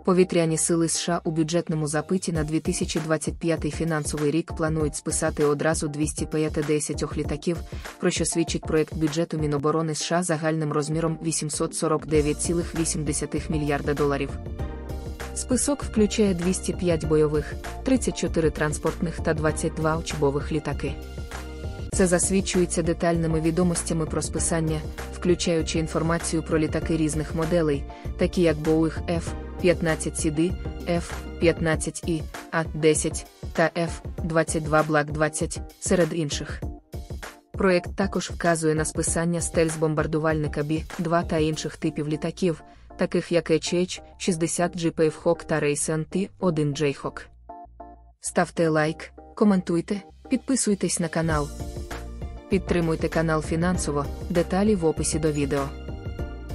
Повітряні сили США у бюджетному запиті на 2025 фінансовий рік планують списати одразу 250 літаків, про що свідчить проєкт бюджету Міноборони США загальним розміром $849,8 мільярда. Список включає 205 бойових, 34 транспортних та 22 учбових літаки. Це засвідчується детальними відомостями про списання, включаючи інформацію про літаки різних моделей, такі як Boeing F-15CD, F-15I, A-10 та F-22 Block 20, серед інших. Проєкт також вказує на списання стельс-бомбардувальника B-2 та інших типів літаків, таких як HH-60 J Hawk та Raytheon T-1 Jayhawk. Ставте лайк, коментуйте, підписуйтесь на канал. Підтримуйте канал фінансово, деталі в описі до відео.